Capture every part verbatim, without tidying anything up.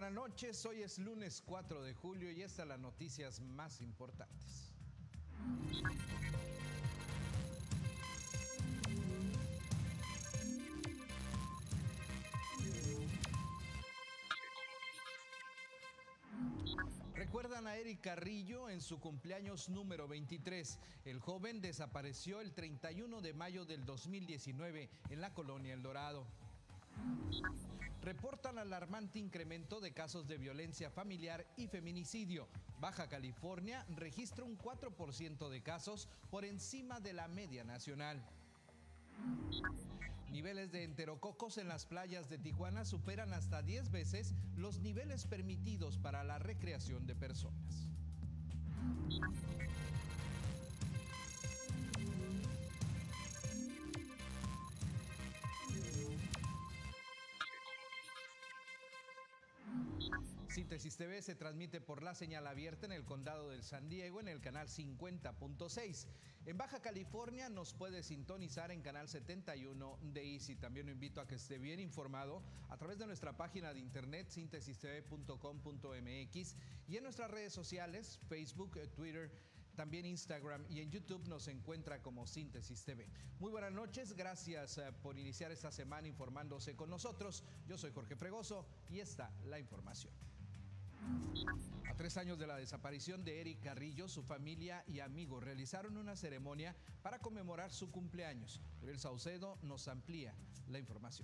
buenas noches. Hoy es lunes cuatro de julio y estas las noticias más importantes. Recuerdan a Eric Carrillo en su cumpleaños número veintitrés. El joven desapareció el treinta y uno de mayo del dos mil diecinueve en la colonia El Dorado. Reportan alarmante incremento de casos de violencia familiar y feminicidio. Baja California registra un cuatro por ciento de casos por encima de la media nacional. Niveles de enterococos en las playas de Tijuana superan hasta diez veces los niveles permitidos para la recreación de personas. Síntesis T V se transmite por la señal abierta en el condado del San Diego en el canal cincuenta punto seis. En Baja California nos puede sintonizar en canal setenta y uno de Easy. También lo invito a que esté bien informado a través de nuestra página de internet síntesis t v punto com punto m x y en nuestras redes sociales, Facebook, Twitter, también Instagram y en YouTube nos encuentra como Síntesis T V. Muy buenas noches, gracias por iniciar esta semana informándose con nosotros. Yo soy Jorge Fregoso y esta la información. A tres años de la desaparición de Eric Carrillo, su familia y amigos realizaron una ceremonia para conmemorar su cumpleaños. Uriel Saucedo nos amplía la información.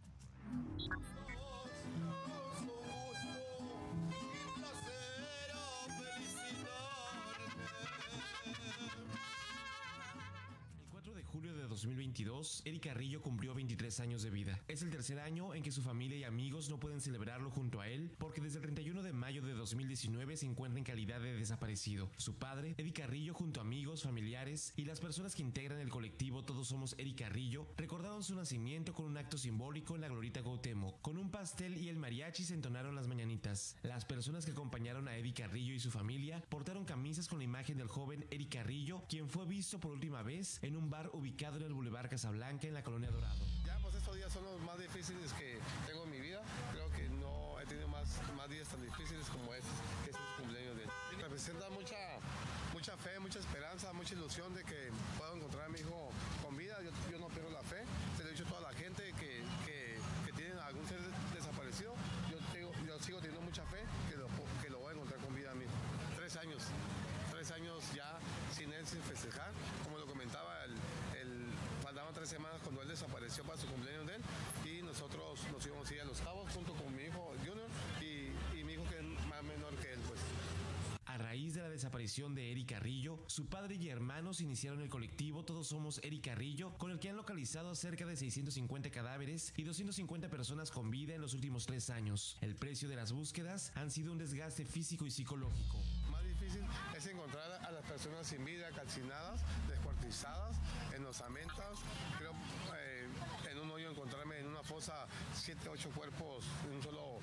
El cuatro de julio de dos mil veintidós, Eric Carrillo cumplió veintitrés años de vida. Es el tercer año en que su familia y amigos no pueden celebrarlo junto a él porque desde el treinta y uno de mayo de dos mil diecinueve se encuentra en calidad de desaparecido. Su padre, Eric Carrillo, junto a amigos, familiares y las personas que integran el colectivo Todos Somos Eric Carrillo, recordaron su nacimiento con un acto simbólico en la Glorieta Cuauhtémoc. Con un pastel y el mariachi se entonaron las mañanitas. Las personas que acompañaron a Eric Carrillo y su familia portaron camisas con la imagen del joven Eric Carrillo, quien fue visto por última vez en un bar ubicado en el Boulevard Casablanca en la colonia Dorado. Ya pues estos días son los más difíciles que tengo en mi vida. Creo que no he tenido más, más días tan difíciles como estos, que es el cumpleaños de él. Representa mucha, mucha fe, mucha esperanza, mucha ilusión de que puedo encontrar a mi hijo con vida. Yo, yo no pierdo la fe. Se lo he dicho a toda la gente que, que, que tiene algún ser desaparecido. Yo, tengo, yo sigo teniendo mucha fe que lo, que lo voy a encontrar con vida a mi hijo. Tres años. Tres años ya sin él, sin festejar. Como lo comentaba, el, el, faltaban tres semanas cuando él desapareció para su cumpleaños de él y nosotros nos íbamos a ir a Los Cabos junto con mi hijo Junior y, y mi hijo que es más menor que él, pues. A raíz de la desaparición de Eric Carrillo, su padre y hermanos iniciaron el colectivo Todos Somos Eric Carrillo, con el que han localizado cerca de seiscientos cincuenta cadáveres y doscientas cincuenta personas con vida en los últimos tres años. El precio de las búsquedas han sido un desgaste físico y psicológico. Más difícil es encontrar a las personas sin vida, calcinadas, descuartizadas, en osamentas. Creo eh, en un hoyo encontrarme en una fosa siete, ocho cuerpos en un solo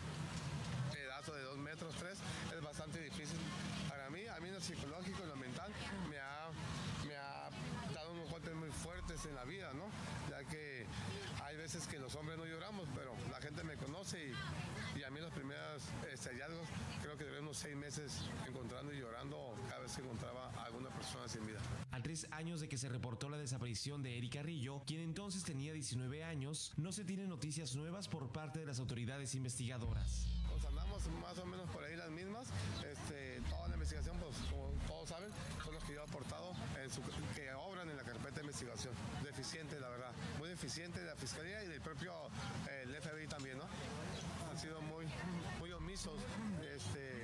pedazo de dos metros, tres, es bastante difícil para mí. A mí en lo psicológico, en lo mental, me ha, me ha dado unos golpes muy fuertes en la vida, ¿no? Ya que hay veces que los hombres no lloramos, pero la gente me conoce y, y a mí los primeros este, hallazgos, creo que duré unos seis meses encontrando y llorando cada vez que encontraba a alguna persona sin vida. A tres años de que se reportó la desaparición de Eric Carrillo, quien entonces tenía diecinueve años, no se tienen noticias nuevas por parte de las autoridades investigadoras. Pues andamos más o menos por ahí las mismas. Este, toda la investigación, pues como todos saben, son los que yo he aportado en su, que obran en la carpeta de investigación. Deficiente, la verdad. Muy deficiente de la Fiscalía y del propio eh, el F B I también, ¿no? Han sido muy, muy omisos este,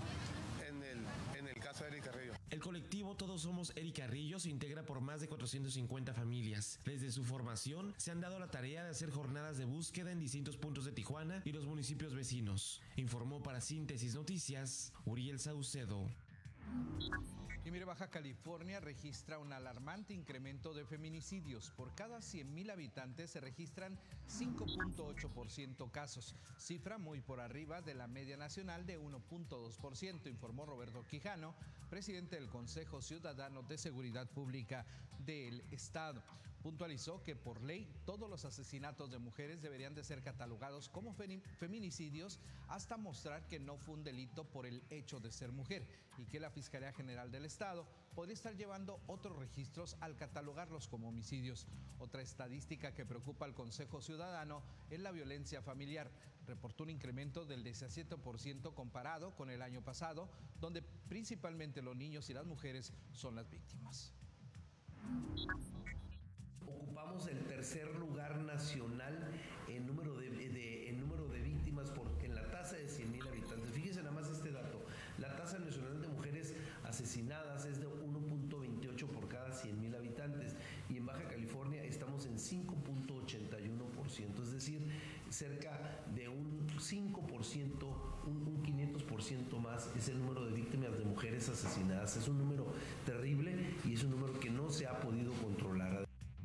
en, el, en el caso de Eric Carrillo. El colectivo Todos Somos Eric Carrillo se integra por más de cuatrocientas cincuenta familias. Desde su formación se han dado la tarea de hacer jornadas de búsqueda en distintos puntos de Tijuana y los municipios vecinos. Informó para Síntesis Noticias, Uriel Saucedo. Y mire, Baja California registra un alarmante incremento de feminicidios. Por cada cien mil habitantes se registran cinco punto ocho por ciento casos, cifra muy por arriba de la media nacional de uno punto dos por ciento, informó Roberto Quijano, presidente del Consejo Ciudadano de Seguridad Pública del Estado. Puntualizó que por ley todos los asesinatos de mujeres deberían de ser catalogados como feminicidios hasta mostrar que no fue un delito por el hecho de ser mujer y que la Fiscalía General del Estado podría estar llevando otros registros al catalogarlos como homicidios. Otra estadística que preocupa al Consejo Ciudadano es la violencia familiar. Reportó un incremento del diecisiete por ciento comparado con el año pasado, donde principalmente los niños y las mujeres son las víctimas. Ocupamos el tercer lugar nacional en número de, de, en número de víctimas porque en la tasa de cien mil habitantes. Fíjense nada más este dato. La tasa nacional de mujeres asesinadas es de uno punto veintiocho por cada cien mil habitantes y en Baja California estamos en cinco punto ochenta y uno por ciento, es decir, cerca de un cinco por ciento, un, un quinientos por ciento más es el número de víctimas de mujeres asesinadas. Es un número terrible y es un número que no se ha podido controlar.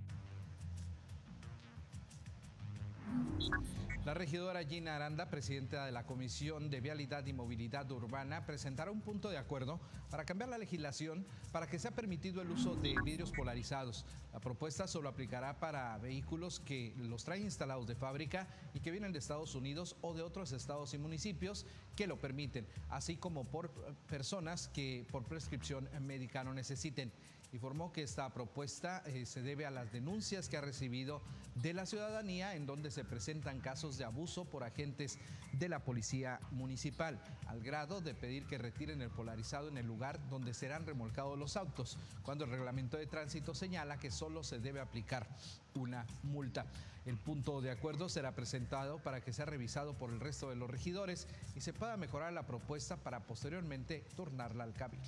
La regidora Gina Aranda, presidenta de la Comisión de Vialidad y Movilidad Urbana, presentará un punto de acuerdo para cambiar la legislación para que sea permitido el uso de vidrios polarizados. La propuesta solo aplicará para vehículos que los traen instalados de fábrica y que vienen de Estados Unidos o de otros estados y municipios que lo permiten, así como por personas que por prescripción médica no necesiten. Informó que esta propuesta eh, se debe a las denuncias que ha recibido de la ciudadanía en donde se presentan casos de abuso por agentes de la policía municipal, al grado de pedir que retiren el polarizado en el lugar donde serán remolcados los autos, cuando el reglamento de tránsito señala que solo se debe aplicar una multa. El punto de acuerdo será presentado para que sea revisado por el resto de los regidores y se pueda mejorar la propuesta para posteriormente turnarla al cabildo.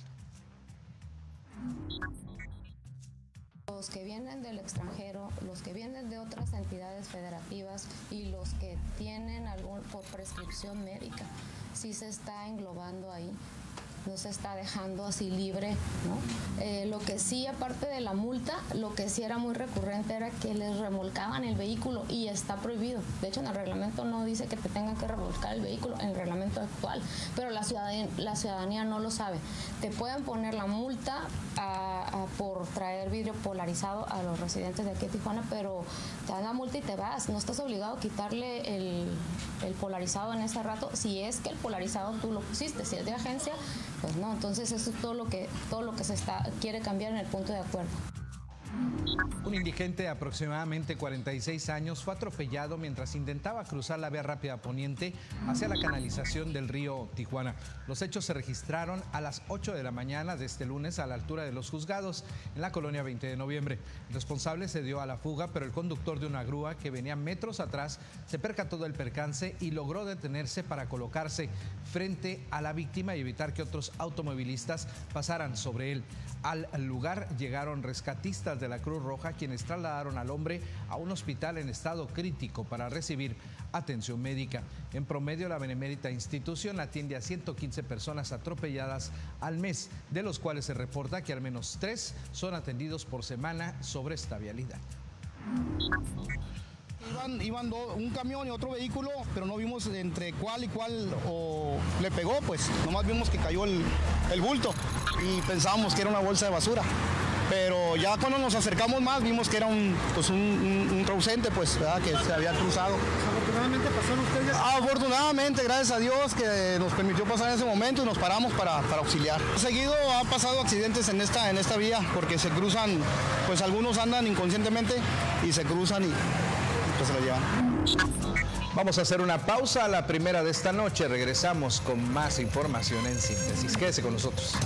Los que vienen del extranjero, los que vienen de otras entidades federativas y los que tienen algún por prescripción médica, sí se está englobando ahí, no se está dejando así libre, ¿no? Eh, lo que sí, aparte de la multa, lo que sí era muy recurrente era que les remolcaban el vehículo y está prohibido. De hecho, en el reglamento no dice que te tengan que remolcar el vehículo, en el reglamento actual, pero la ciudadanía, la ciudadanía no lo sabe. Te pueden poner la multa a, a, por traer vidrio polarizado a los residentes de aquí de Tijuana, pero te dan la multa y te vas. No estás obligado a quitarle el, el polarizado en ese rato, si es que el polarizado tú lo pusiste. Si es de agencia, pues no. Entonces eso es todo lo que todo lo que se está quiere cambiar en el punto de acuerdo. Un indigente de aproximadamente cuarenta y seis años fue atropellado mientras intentaba cruzar la vía rápida poniente hacia la canalización del río Tijuana. Los hechos se registraron a las ocho de la mañana de este lunes a la altura de los juzgados en la colonia veinte de noviembre. El responsable se dio a la fuga, pero el conductor de una grúa que venía metros atrás se percató del percance y logró detenerse para colocarse frente a la víctima y evitar que otros automovilistas pasaran sobre él. Al lugar llegaron rescatistas de la Cruz Roja, quienes trasladaron al hombre a un hospital en estado crítico para recibir atención médica. En promedio, la benemérita institución atiende a ciento quince personas atropelladas al mes, de los cuales se reporta que al menos tres son atendidos por semana sobre esta vialidad. Iban, iban do, un camión y otro vehículo, pero no vimos entre cuál y cuál o le pegó, pues nomás vimos que cayó el, el bulto y pensábamos que era una bolsa de basura. Pero ya cuando nos acercamos más vimos que era un, pues un, un, un ausente, pues, ¿verdad? Que se había cruzado. Afortunadamente pasaron ustedes. Afortunadamente, gracias a Dios que nos permitió pasar en ese momento y nos paramos para, para auxiliar. Seguido ha pasado accidentes en esta, en esta vía porque se cruzan, pues algunos andan inconscientemente y se cruzan y pues se lo llevan. Vamos a hacer una pausa, la primera de esta noche. Regresamos con más información en síntesis. Quédese con nosotros.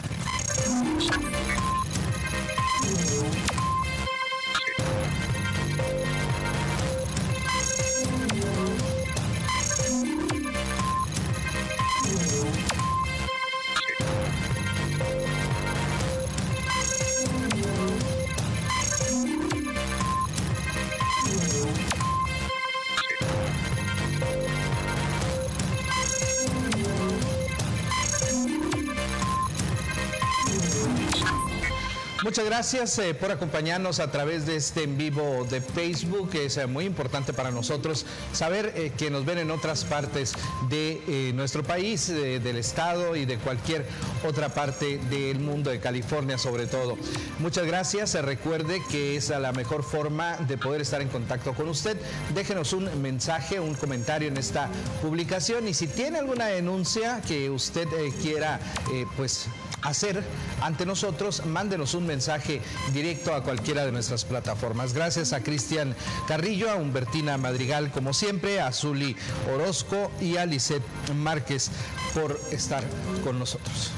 Muchas gracias eh, por acompañarnos a través de este en vivo de Facebook. Es eh, muy importante para nosotros saber eh, que nos ven en otras partes de eh, nuestro país, eh, del estado y de cualquier otra parte del mundo, de California sobre todo. Muchas gracias. Eh, recuerde que es la mejor forma de poder estar en contacto con usted. Déjenos un mensaje, un comentario en esta publicación, y si tiene alguna denuncia que usted eh, quiera eh, pues hacer ante nosotros, mándenos un mensaje directo a cualquiera de nuestras plataformas. Gracias a Cristian Carrillo, a Humbertina Madrigal, como siempre, a Zuli Orozco y a Lisette Márquez por estar con nosotros.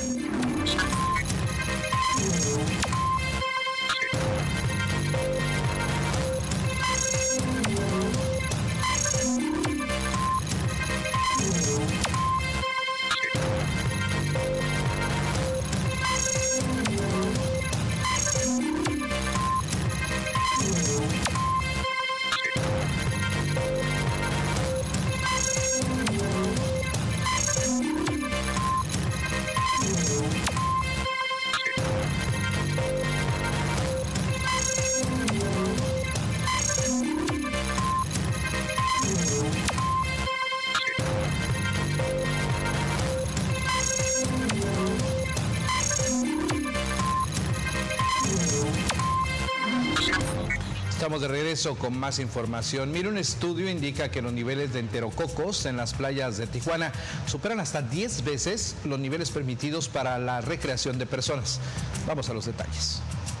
Estamos de regreso con más información. Mire, un estudio indica que los niveles de enterococos en las playas de Tijuana superan hasta diez veces los niveles permitidos para la recreación de personas. Vamos a los detalles.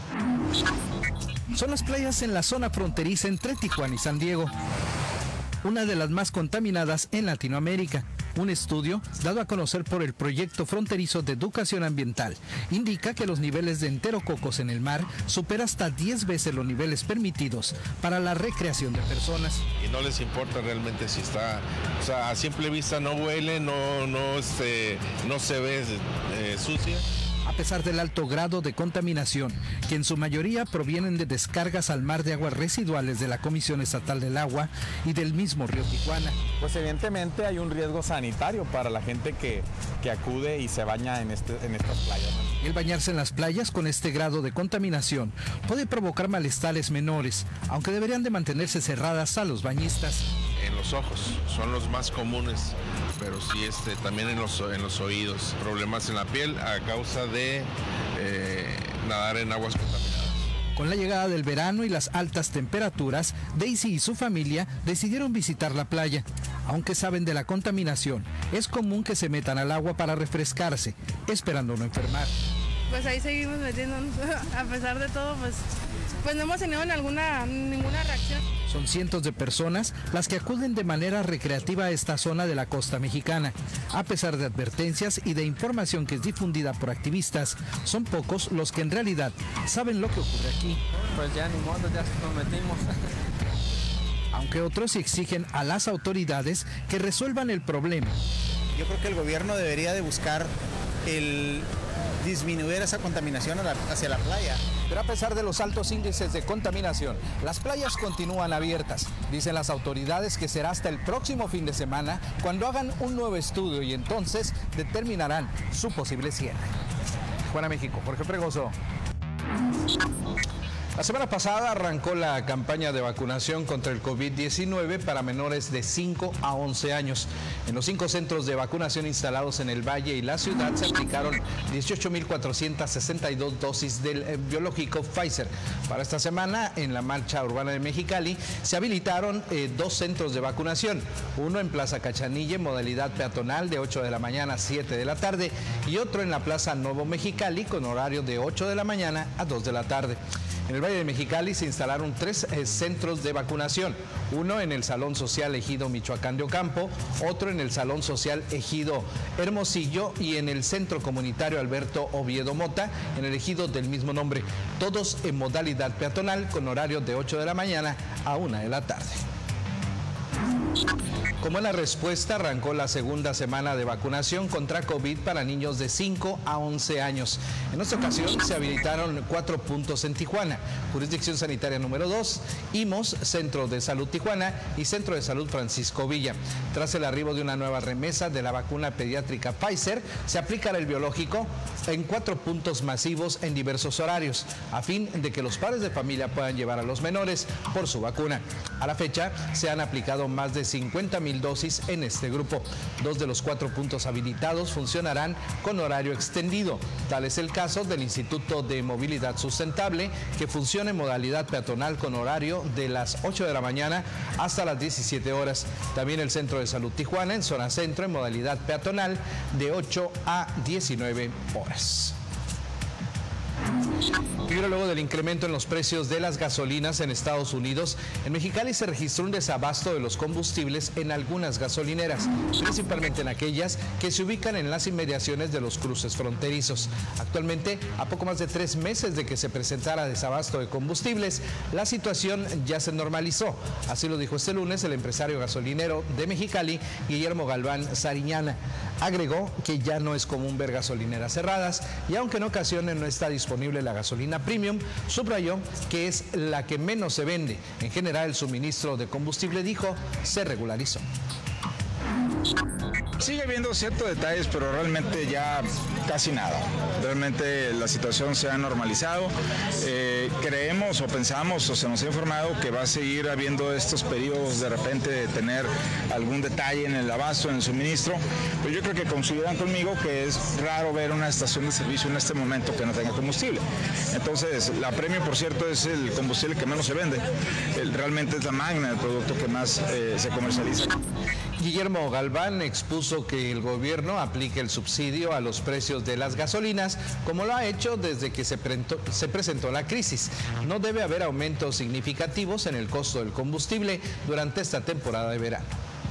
Son las playas en la zona fronteriza entre Tijuana y San Diego, una de las más contaminadas en Latinoamérica. Un estudio dado a conocer por el Proyecto Fronterizo de Educación Ambiental indica que los niveles de enterococos en el mar superan hasta diez veces los niveles permitidos para la recreación de personas. Y no les importa realmente si está, o sea, a simple vista no huele, no, no, este, no se ve eh, sucia. A pesar del alto grado de contaminación, que en su mayoría provienen de descargas al mar de aguas residuales de la Comisión Estatal del Agua y del mismo río Tijuana. Pues evidentemente hay un riesgo sanitario para la gente que, que acude y se baña en, este, en estas playas. El bañarse en las playas con este grado de contaminación puede provocar malestares menores, aunque deberían de mantenerse cerradas a los bañistas. En los ojos son los más comunes, pero sí este, también en los, en los oídos. Problemas en la piel a causa de eh, nadar en aguas contaminadas. Con la llegada del verano y las altas temperaturas, Daisy y su familia decidieron visitar la playa. Aunque saben de la contaminación, es común que se metan al agua para refrescarse, esperando no enfermar. Pues ahí seguimos metiéndonos, a pesar de todo, pues, pues no hemos tenido alguna, ninguna reacción. Son cientos de personas las que acuden de manera recreativa a esta zona de la costa mexicana. A pesar de advertencias y de información que es difundida por activistas, son pocos los que en realidad saben lo que ocurre aquí. Pues ya ni modo, ya nos metimos. Aunque otros exigen a las autoridades que resuelvan el problema. Yo creo que el gobierno debería de buscar el disminuir esa contaminación a la, hacia la playa. Pero a pesar de los altos índices de contaminación, las playas continúan abiertas. Dicen las autoridades que será hasta el próximo fin de semana cuando hagan un nuevo estudio y entonces determinarán su posible cierre. Juana, México, Jorge Fregoso. La semana pasada arrancó la campaña de vacunación contra el COVID diecinueve para menores de cinco a once años. En los cinco centros de vacunación instalados en el Valle y la ciudad se aplicaron dieciocho mil cuatrocientas sesenta y dos dosis del eh, biológico Pfizer. Para esta semana, en la marcha urbana de Mexicali, se habilitaron eh, dos centros de vacunación. Uno en Plaza Cachanilla, en modalidad peatonal de ocho de la mañana a siete de la tarde, y otro en la Plaza Nuevo Mexicali con horario de ocho de la mañana a dos de la tarde. En el Valle de Mexicali se instalaron tres eh, centros de vacunación, uno en el Salón Social Ejido Michoacán de Ocampo, otro en el Salón Social Ejido Hermosillo y en el Centro Comunitario Alberto Oviedo Mota, en el ejido del mismo nombre, todos en modalidad peatonal con horario de ocho de la mañana a una de la tarde. Como en la respuesta, arrancó la segunda semana de vacunación contra COVID para niños de cinco a once años. En esta ocasión se habilitaron cuatro puntos en Tijuana: Jurisdicción Sanitaria número dos, I M O S, Centro de Salud Tijuana y Centro de Salud Francisco Villa. Tras el arribo de una nueva remesa de la vacuna pediátrica Pfizer, se aplicará el biológico en cuatro puntos masivos en diversos horarios, a fin de que los padres de familia puedan llevar a los menores por su vacuna. A la fecha, se han aplicado más de cincuenta mil dosis en este grupo. Dos de los cuatro puntos habilitados funcionarán con horario extendido. Tal es el caso del Instituto de Movilidad Sustentable, que funciona en modalidad peatonal con horario de las ocho de la mañana hasta las diecisiete horas. También el Centro de Salud Tijuana, en zona centro, en modalidad peatonal de ocho a diecinueve horas. Primero, luego del incremento en los precios de las gasolinas en Estados Unidos, en Mexicali se registró un desabasto de los combustibles en algunas gasolineras, principalmente en aquellas que se ubican en las inmediaciones de los cruces fronterizos. Actualmente, a poco más de tres meses de que se presentara desabasto de combustibles, la situación ya se normalizó. Así lo dijo este lunes el empresario gasolinero de Mexicali, Guillermo Galván Sariñana. Agregó que ya no es común ver gasolineras cerradas y aunque en ocasiones no está disponible la gasolina premium, subrayó que es la que menos se vende. En general, el suministro de combustible, dijo, se regularizó. Sigue habiendo ciertos detalles, pero realmente ya casi nada. Realmente la situación se ha normalizado. Eh, creemos o pensamos o se nos ha informado que va a seguir habiendo estos periodos de repente de tener algún detalle en el abasto, en el suministro. Pero yo creo que coincidirán conmigo que es raro ver una estación de servicio en este momento que no tenga combustible. Entonces, la Premium, por cierto, es el combustible que menos se vende. El, realmente es la magna, el producto que más eh, se comercializa. Guillermo Galván expuso que el gobierno aplique el subsidio a los precios de las gasolinas, como lo ha hecho desde que se, prento, se presentó la crisis. No debe haber aumentos significativos en el costo del combustible durante esta temporada de verano.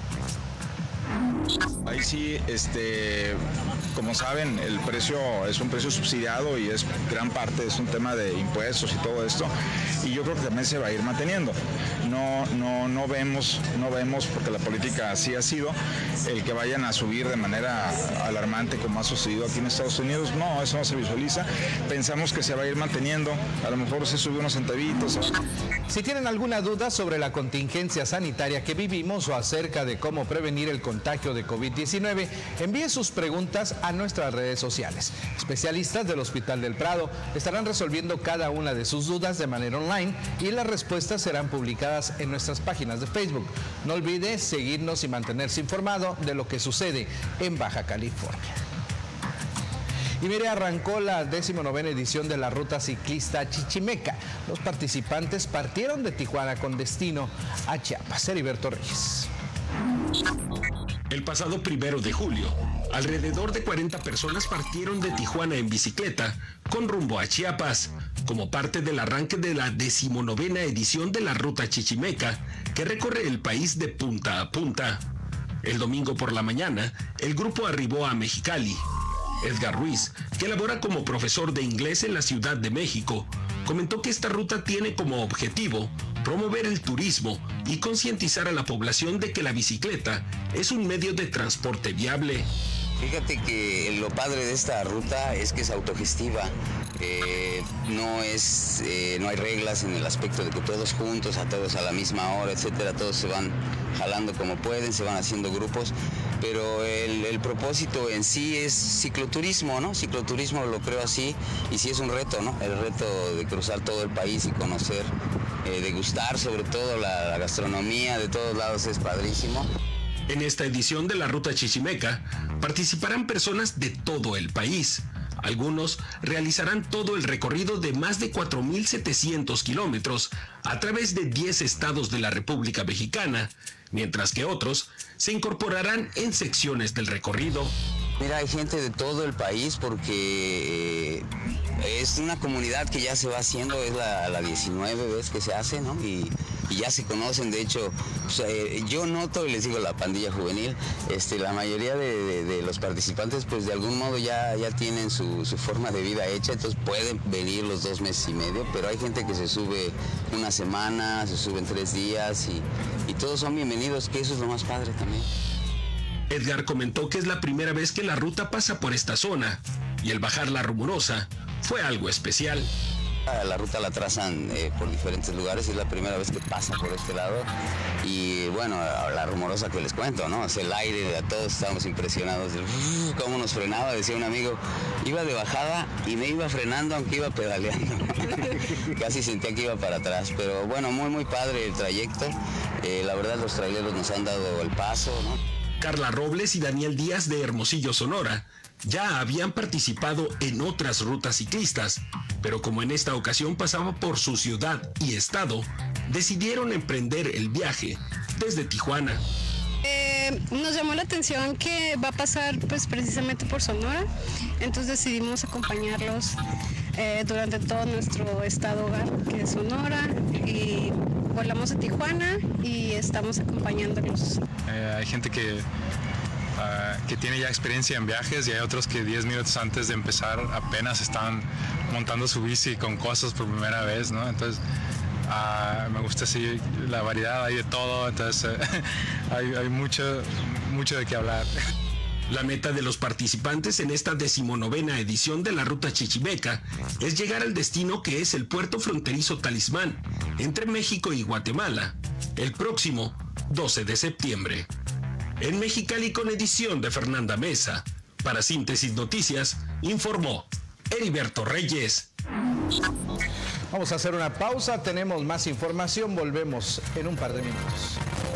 Ahí sí, este, como saben, el precio es un precio subsidiado y es gran parte, es un tema de impuestos y todo esto, y yo creo que también se va a ir manteniendo. No, no, no vemos, no vemos, porque la política así ha sido, el que vayan a subir de manera alarmante como ha sucedido aquí en Estados Unidos. No, eso no se visualiza. Pensamos que se va a ir manteniendo, a lo mejor se sube unos centavitos. Si tienen alguna duda sobre la contingencia sanitaria que vivimos o acerca de cómo prevenir el contagio de COVID diecinueve, envíe sus preguntas a nuestras redes sociales. Especialistas del Hospital del Prado estarán resolviendo cada una de sus dudas de manera online y las respuestas serán publicadas en nuestras páginas de Facebook. No olvide seguirnos y mantenerse informado de lo que sucede en Baja California. Y mire, arrancó la decimonovena edición de la Ruta Ciclista Chichimeca. Los participantes partieron de Tijuana con destino a Chiapas. Heriberto Reyes. El pasado primero de julio, alrededor de cuarenta personas partieron de Tijuana en bicicleta con rumbo a Chiapas, como parte del arranque de la decimonovena edición de la Ruta Chichimeca, que recorre el país de punta a punta. El domingo por la mañana, el grupo arribó a Mexicali. Edgar Ruiz, que labora como profesor de inglés en la Ciudad de México, comentó que esta ruta tiene como objetivo promover el turismo y concientizar a la población de que la bicicleta es un medio de transporte viable. Fíjate que lo padre de esta ruta es que es autogestiva, eh, no es, eh, no hay reglas en el aspecto de que todos juntos, a todos a la misma hora, etcétera, todos se van jalando como pueden, se van haciendo grupos, pero el, el propósito en sí es cicloturismo, ¿no? Cicloturismo lo creo así, y sí es un reto, ¿no? El reto de cruzar todo el país y conocer, eh, degustar sobre todo la, la gastronomía de todos lados es padrísimo. En esta edición de la Ruta Chichimeca participarán personas de todo el país. Algunos realizarán todo el recorrido de más de cuatro mil setecientos kilómetros a través de diez estados de la República Mexicana, mientras que otros se incorporarán en secciones del recorrido. Mira, hay gente de todo el país porque es una comunidad que ya se va haciendo, es la, la diecinueve vez que se hace, ¿no? Y, y ya se conocen, de hecho, pues, eh, yo noto, y les digo, la pandilla juvenil, este, la mayoría de, de, de los participantes, pues de algún modo ya, ya tienen su, su forma de vida hecha, entonces pueden venir los dos meses y medio, pero hay gente que se sube una semana, se suben tres días y, y todos son bienvenidos, que eso es lo más padre también. Edgar comentó que es la primera vez que la ruta pasa por esta zona y el bajar la Rumorosa fue algo especial. La ruta la trazan eh, por diferentes lugares, es la primera vez que pasa por este lado y bueno, la rumorosa que les cuento, ¿no? O sea, el aire, a todos estábamos impresionados de uh, cómo nos frenaba, decía un amigo, iba de bajada y me iba frenando aunque iba pedaleando, casi sentía que iba para atrás, pero bueno, muy muy padre el trayecto, eh, la verdad los traileros nos han dado el paso, ¿no? Carla Robles y Daniel Díaz de Hermosillo, Sonora, ya habían participado en otras rutas ciclistas, pero como en esta ocasión pasaba por su ciudad y estado, decidieron emprender el viaje desde Tijuana. Eh, nos llamó la atención que va a pasar pues precisamente por Sonora, entonces decidimos acompañarlos eh, durante todo nuestro estado hogar, que es Sonora, y volamos a Tijuana y estamos acompañándolos. Eh, hay gente que Uh, que tiene ya experiencia en viajes y hay otros que diez minutos antes de empezar apenas están montando su bici con cosas por primera vez, ¿no? Entonces uh, me gusta así la variedad, hay de todo, entonces uh, hay, hay mucho, mucho de qué hablar. La meta de los participantes en esta decimonovena edición de la Ruta Chichimeca es llegar al destino que es el puerto fronterizo Talismán, entre México y Guatemala, el próximo doce de septiembre. En Mexicali, con edición de Fernanda Mesa, para Síntesis Noticias, informó Heriberto Reyes. Vamos a hacer una pausa, tenemos más información, volvemos en un par de minutos.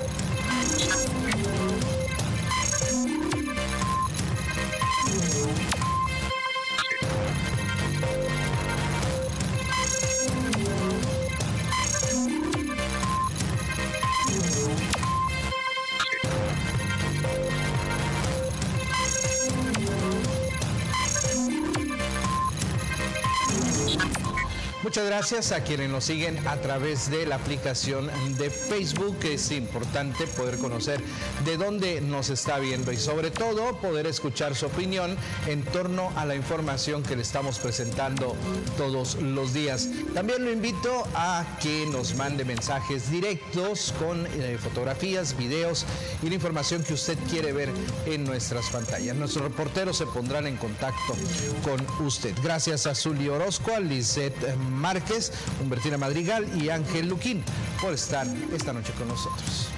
Muchas gracias a quienes nos siguen a través de la aplicación de Facebook. Es importante poder conocer de dónde nos está viendo y sobre todo poder escuchar su opinión en torno a la información que le estamos presentando todos los días. También lo invito a que nos mande mensajes directos con eh, fotografías, videos y la información que usted quiere ver en nuestras pantallas. Nuestros reporteros se pondrán en contacto con usted. Gracias a Zuli Orozco, a Lisette Márquez, Humbertina Madrigal y Ángel Luquín por estar esta noche con nosotros.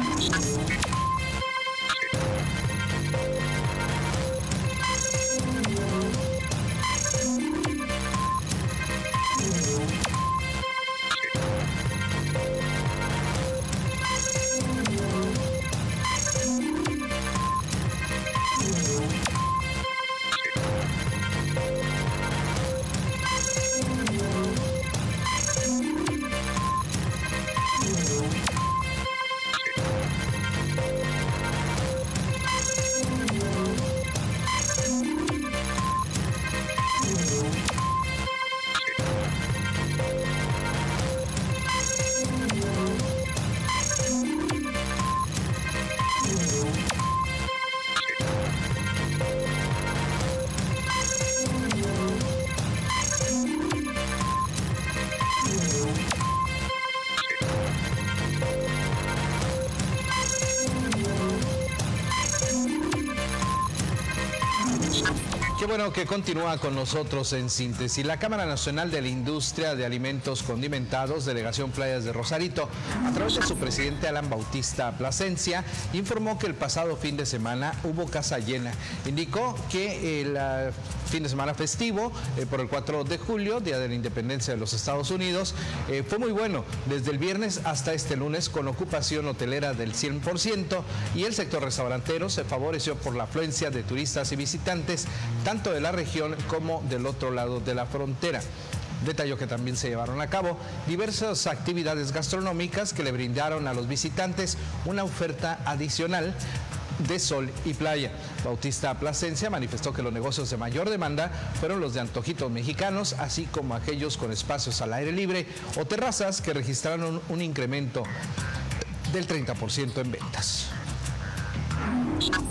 Qué bueno que continúa con nosotros en Síntesis. La Cámara Nacional de la Industria de Alimentos Condimentados, Delegación Playas de Rosarito, a través de su presidente Alan Bautista Plasencia, informó que el pasado fin de semana hubo casa llena. Indicó que el uh, fin de semana festivo, eh, por el cuatro de julio, Día de la Independencia de los Estados Unidos, eh, fue muy bueno, desde el viernes hasta este lunes, con ocupación hotelera del cien por ciento, y el sector restaurantero se favoreció por la afluencia de turistas y visitantes, tanto de la región como del otro lado de la frontera. Detalló que también se llevaron a cabo diversas actividades gastronómicas que le brindaron a los visitantes una oferta adicional de sol y playa. Bautista Plasencia manifestó que los negocios de mayor demanda fueron los de antojitos mexicanos, así como aquellos con espacios al aire libre o terrazas que registraron un incremento del treinta por ciento en ventas.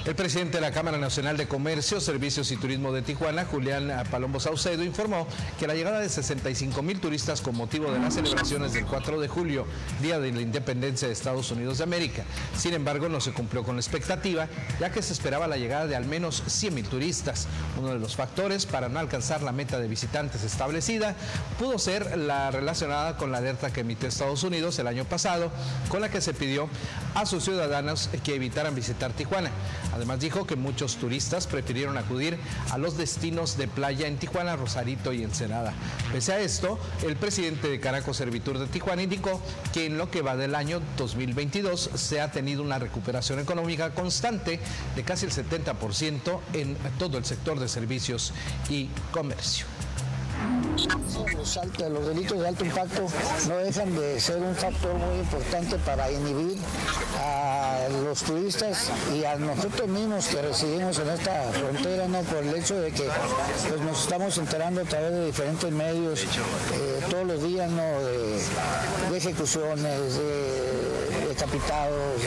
El presidente de la Cámara Nacional de Comercio, Servicios y Turismo de Tijuana, Julián Palombo Saucedo, informó que la llegada de sesenta y cinco mil turistas con motivo de las celebraciones del cuatro de julio, Día de la Independencia de Estados Unidos de América. Sin embargo, no se cumplió con la expectativa, ya que se esperaba la llegada de al menos cien mil turistas. Uno de los factores para no alcanzar la meta de visitantes establecida pudo ser la relacionada con la alerta que emitió Estados Unidos el año pasado, con la que se pidió a sus ciudadanos que evitaran visitar Tijuana. Además dijo que muchos turistas prefirieron acudir a los destinos de playa en Tijuana, Rosarito y Ensenada. Pese a esto, el presidente de Caraco Servitur de Tijuana indicó que en lo que va del año dos mil veintidós se ha tenido una recuperación económica constante de casi el setenta por ciento en todo el sector de servicios y comercio. Los, altos, los delitos de alto impacto no dejan de ser un factor muy importante para inhibir a los turistas y a nosotros mismos que residimos en esta frontera, ¿no? Por el hecho de que pues, nos estamos enterando a través de diferentes medios eh, todos los días, ¿no? de, de ejecuciones, de decapitados,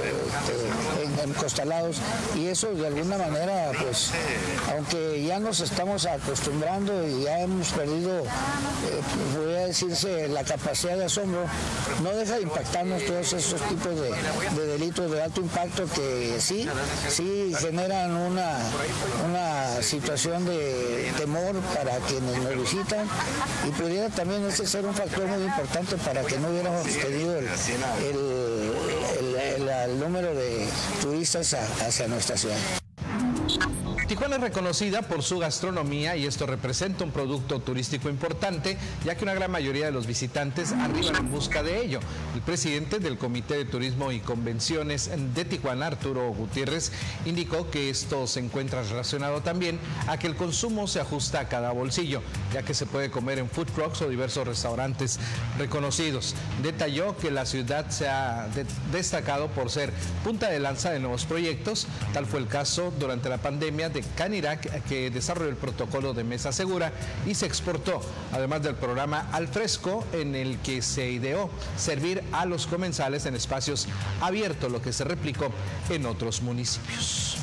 de, encostalados, y eso de alguna manera, pues, aunque ya nos estamos acostumbrando y ya hemos perdido, eh, voy a decirse, la capacidad de asombro, no deja de impactarnos todos esos tipos de, de delitos de alto impacto que sí, sí generan una, una situación de temor para quienes nos visitan, y pudiera también ese ser un factor muy importante para que no hubiéramos tenido el, el, el, el, el número de turistas hacia nuestra ciudad. Tijuana es reconocida por su gastronomía y esto representa un producto turístico importante, ya que una gran mayoría de los visitantes arriban en busca de ello. El presidente del Comité de Turismo y Convenciones de Tijuana, Arturo Gutiérrez, indicó que esto se encuentra relacionado también a que el consumo se ajusta a cada bolsillo, ya que se puede comer en food trucks o diversos restaurantes reconocidos. Detalló que la ciudad se ha de- destacado por ser punta de lanza de nuevos proyectos. Tal fue el caso durante la pandemia de Canirac, que desarrolló el protocolo de mesa segura y se exportó, además del programa Al Fresco, en el que se ideó servir a los comensales en espacios abiertos, lo que se replicó en otros municipios.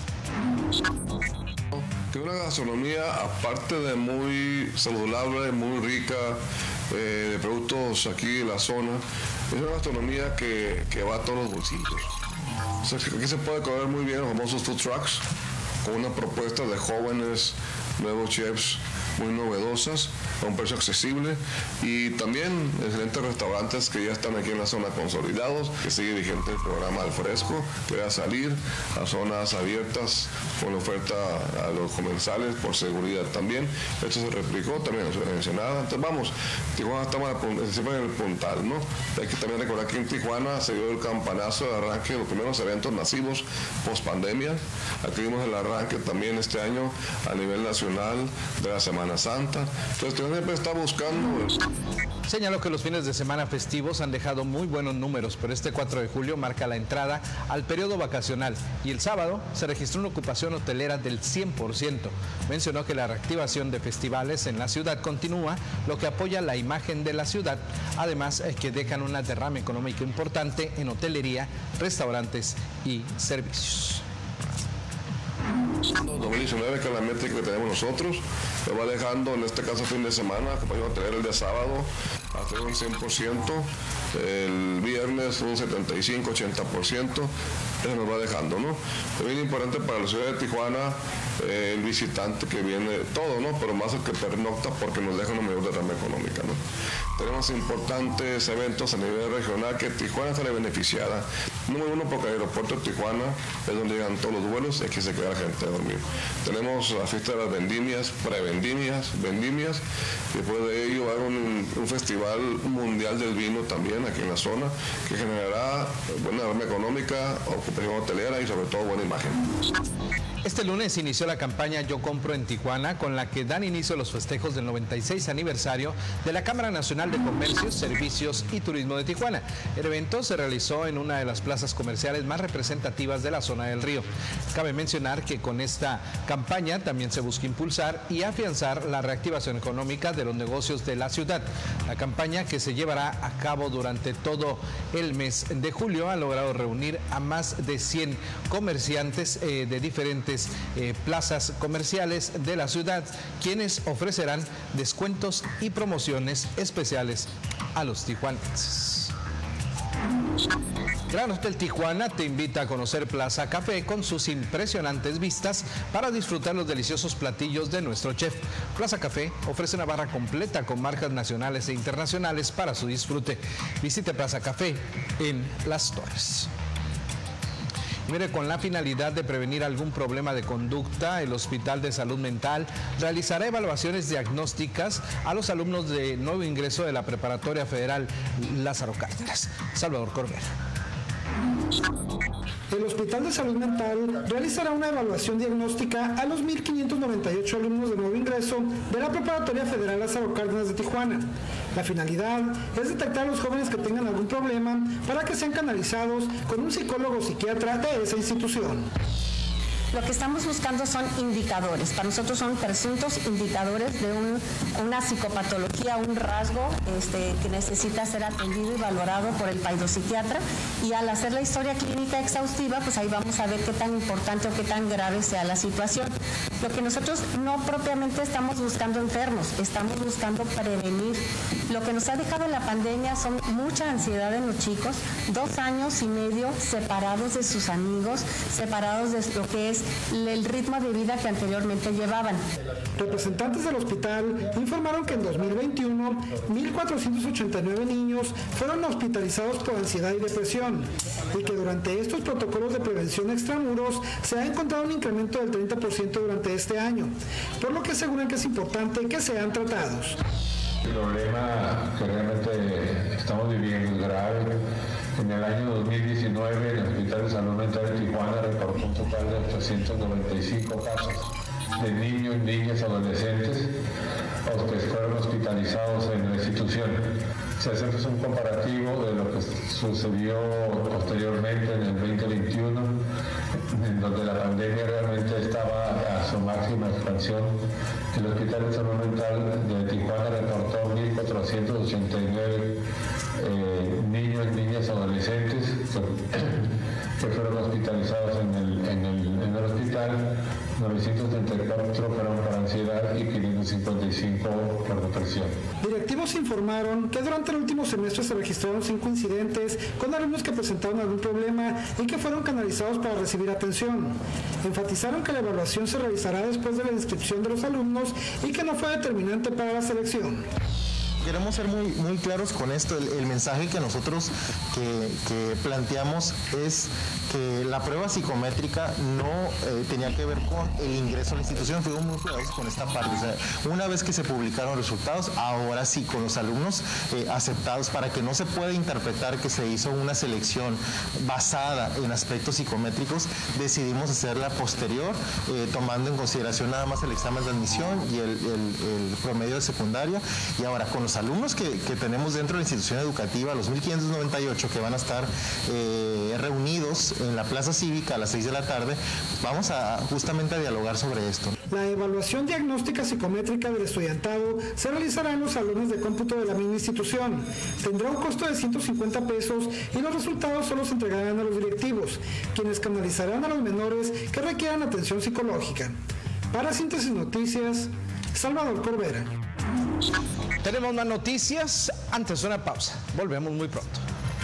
Que una gastronomía, aparte de muy saludable, muy rica, eh, de productos aquí en la zona, es una gastronomía que, que va a todos los bolsillos. O sea, aquí se puede comer muy bien los famosos food trucks, con una propuesta de jóvenes, nuevos chefs muy novedosas, a un precio accesible, y también excelentes restaurantes que ya están aquí en la zona consolidados, que sigue vigente el programa Al Fresco, que va a salir a zonas abiertas con oferta a los comensales por seguridad también. Esto se replicó también en Ensenada. Entonces vamos, Tijuana estamos siempre en el puntal, ¿no? Hay que también recordar que en Tijuana se dio el campanazo de arranque de los primeros eventos masivos post pandemia. Aquí vimos el arranque también este año a nivel nacional de la Semana Santa. Entonces siempre está buscando. Señaló que los fines de semana festivos han dejado muy buenos números, pero este cuatro de julio marca la entrada al periodo vacacional y el sábado se registró una ocupación hotelera del cien por ciento. Mencionó que la reactivación de festivales en la ciudad continúa, lo que apoya la imagen de la ciudad, además es que dejan una derrama económica importante en hotelería, restaurantes y servicios. dos mil diecinueve, que es la métrica que tenemos nosotros, lo va dejando en este caso fin de semana, como a tener el día sábado hasta un cien por ciento, el viernes un setenta y cinco, ochenta por ciento, eso nos va dejando, ¿no? Es bien importante para la ciudad de Tijuana eh, el visitante que viene, todo, ¿no? Pero más el que pernocta, porque nos deja una mayor derrama económica, ¿no? Tenemos importantes eventos a nivel regional que Tijuana sale beneficiada. Número uno, porque el aeropuerto de Tijuana es donde llegan todos los vuelos y aquí se queda la gente a dormir. Tenemos la fiesta de las vendimias, prevendimias, vendimias, y después de ello va a haber un, un festival mundial del vino también aquí en la zona, que generará buena derrama económica, ocupación hotelera y sobre todo buena imagen. Este lunes inició la campaña Yo Compro en Tijuana, con la que dan inicio a los festejos del noventa y seis aniversario de la Cámara Nacional de Comercios, Servicios y Turismo de Tijuana. El evento se realizó en una de las plazas comerciales más representativas de la zona del río. Cabe mencionar que con esta campaña también se busca impulsar y afianzar la reactivación económica de los negocios de la ciudad. La campaña, que se llevará a cabo durante todo el mes de julio, ha logrado reunir a más de cien comerciantes eh, de diferentes Eh, plazas comerciales de la ciudad, quienes ofrecerán descuentos y promociones especiales a los tijuanenses. Gran Hotel Tijuana te invita a conocer Plaza Café con sus impresionantes vistas para disfrutar los deliciosos platillos de nuestro chef. Plaza Café ofrece una barra completa con marcas nacionales e internacionales para su disfrute. Visite Plaza Café en Las Torres. Mire, con la finalidad de prevenir algún problema de conducta, el Hospital de Salud Mental realizará evaluaciones diagnósticas a los alumnos de nuevo ingreso de la Preparatoria Federal Lázaro Cárdenas. Salvador Corbera. El Hospital de Salud Mental realizará una evaluación diagnóstica a los mil quinientos noventa y ocho alumnos de nuevo ingreso de la Preparatoria Federal Lázaro Cárdenas de Tijuana. La finalidad es detectar a los jóvenes que tengan algún problema para que sean canalizados con un psicólogo o psiquiatra de esa institución. Lo que estamos buscando son indicadores. Para nosotros son presuntos indicadores de un, una psicopatología, un rasgo este, que necesita ser atendido y valorado por el paidopsiquiatra. Y al hacer la historia clínica exhaustiva, pues ahí vamos a ver qué tan importante o qué tan grave sea la situación. Lo que nosotros no propiamente estamos buscando enfermos, estamos buscando prevenir. Lo que nos ha dejado la pandemia son mucha ansiedad en los chicos, dos años y medio separados de sus amigos, separados de lo que es el ritmo de vida que anteriormente llevaban. Representantes del hospital informaron que en dos mil veintiuno, mil cuatrocientos ochenta y nueve niños fueron hospitalizados por ansiedad y depresión, y que durante estos protocolos de prevención extramuros se ha encontrado un incremento del treinta por ciento durante este año, por lo que aseguran que es importante que sean tratados. El problema que realmente estamos viviendo es grave. En el año dos mil diecinueve, el Hospital de Salud Mental de Tijuana reportó un total de ochocientos noventa y cinco casos de niños, niñas, adolescentes que fueron hospitalizados en la institución. Si hacemos un comparativo de lo que sucedió posteriormente en el veinte veintiuno, en donde la pandemia realmente estaba a su máxima expansión, el Hospital de Salud Mental de Tijuana reportó mil cuatrocientos ochenta y nueve eh, niños, niñas, adolescentes que, que fueron hospitalizados en el, en el, en el hospital, novecientos treinta y cuatro fueron por ansiedad y quinientos cincuenta y cinco por depresión. Directivos informaron que durante el último semestre se registraron cinco incidentes con alumnos que presentaron algún problema y que fueron canalizados para recibir atención. Enfatizaron que la evaluación se realizará después de la inscripción de los alumnos y que no fue determinante para la selección. Queremos ser muy, muy claros con esto. El, el mensaje que nosotros que, que planteamos es que la prueba psicométrica no eh, tenía que ver con el ingreso a la institución. Fuimos muy cuidadosos con esta parte. O sea, una vez que se publicaron resultados, ahora sí, con los alumnos eh, aceptados, para que no se pueda interpretar que se hizo una selección basada en aspectos psicométricos, decidimos hacerla posterior, eh, tomando en consideración nada más el examen de admisión y el, el, el promedio de secundaria. Y ahora, con los alumnos que, que tenemos dentro de la institución educativa, los mil quinientos noventa y ocho que van a estar eh, reunidos en la plaza cívica a las seis de la tarde, vamos a justamente a dialogar sobre esto. La evaluación diagnóstica psicométrica del estudiantado se realizará en los salones de cómputo de la misma institución. Tendrá un costo de ciento cincuenta pesos y los resultados solo se entregarán a los directivos, quienes canalizarán a los menores que requieran atención psicológica. Para Síntesis Noticias, Salvador Corbera. Tenemos más noticias antes de una pausa. Volvemos muy pronto.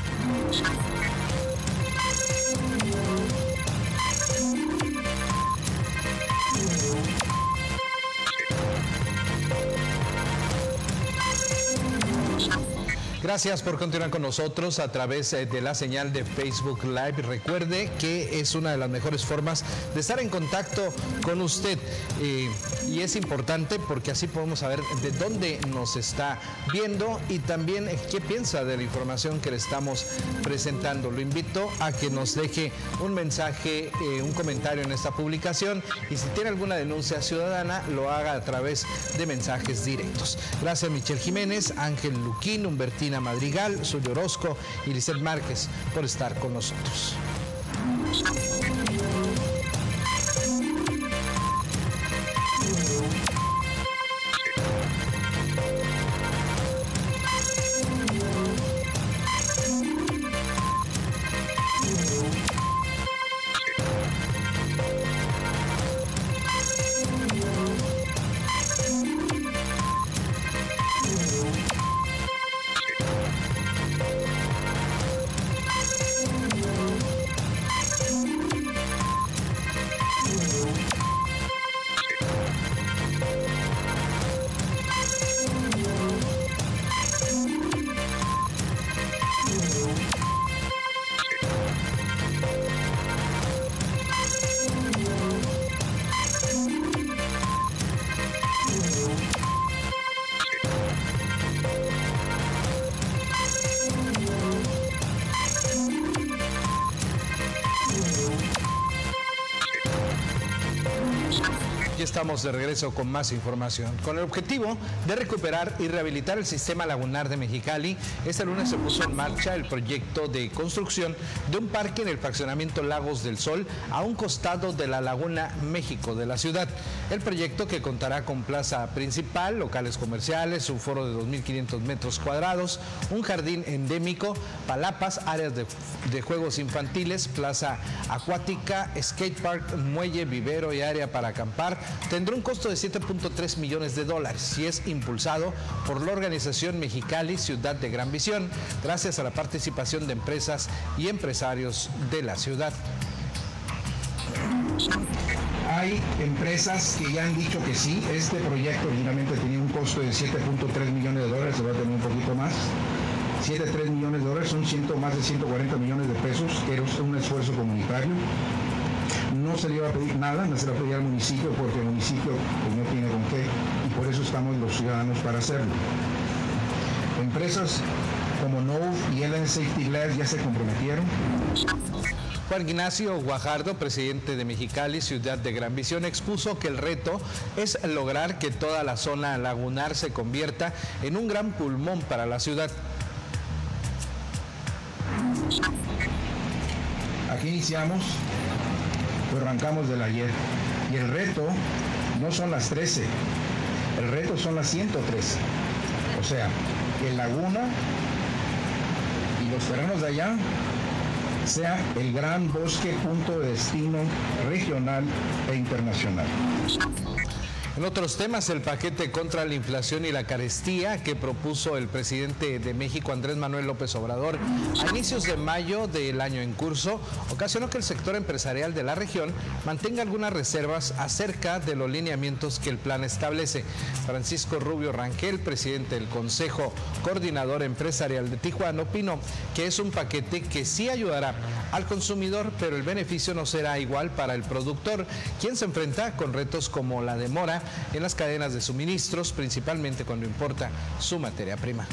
Gracias por continuar con nosotros a través de la señal de Facebook Live. Recuerde que es una de las mejores formas de estar en contacto con usted. Eh, y es importante porque así podemos saber de dónde nos está viendo y también qué piensa de la información que le estamos presentando. Lo invito a que nos deje un mensaje, eh, un comentario en esta publicación y si tiene alguna denuncia ciudadana lo haga a través de mensajes directos. Gracias Michelle Jiménez, Ángel Luquín, Humbertina Madrigal, Suyo Orozco y Lizeth Márquez por estar con nosotros. Estamos de regreso con más información. Con el objetivo de recuperar y rehabilitar el sistema lagunar de Mexicali, este lunes se puso en marcha el proyecto de construcción de un parque en el fraccionamiento Lagos del Sol, a un costado de la Laguna México de la ciudad. El proyecto, que contará con plaza principal, locales comerciales, un foro de dos mil quinientos metros cuadrados, un jardín endémico, palapas, áreas de, de juegos infantiles, plaza acuática, skate park, muelle, vivero y área para acampar, tendrá un costo de siete punto tres millones de dólares y es impulsado por la organización Mexicali Ciudad de Gran Visión, gracias a la participación de empresas y empresarios de la ciudad. Hay empresas que ya han dicho que sí. Este proyecto originalmente tenía un costo de siete punto tres millones de dólares, se va a tener un poquito más. siete punto tres millones de dólares, son ciento, más de ciento cuarenta millones de pesos, que es un esfuerzo comunitario. No se le iba a pedir nada, no se le va a pedir al municipio porque el municipio pues, no tiene con qué y por eso estamos los ciudadanos para hacerlo. Empresas como N O V y L N Safety Glass ya se comprometieron. Juan Ignacio Guajardo, presidente de Mexicali Ciudad de Gran Visión, expuso que el reto es lograr que toda la zona lagunar se convierta en un gran pulmón para la ciudad. Aquí iniciamos, lo arrancamos del ayer y el reto no son las trece, el reto son las ciento trece. O sea, que Laguna y los terrenos de allá sea el gran bosque punto de destino regional e internacional. En otros temas, el paquete contra la inflación y la carestía que propuso el presidente de México, Andrés Manuel López Obrador, a inicios de mayo del año en curso, ocasionó que el sector empresarial de la región mantenga algunas reservas acerca de los lineamientos que el plan establece. Francisco Rubio Rangel, presidente del Consejo Coordinador Empresarial de Tijuana, opinó que es un paquete que sí ayudará al consumidor, pero el beneficio no será igual para el productor, quien se enfrenta con retos como la demora en las cadenas de suministros, principalmente cuando importa su materia prima.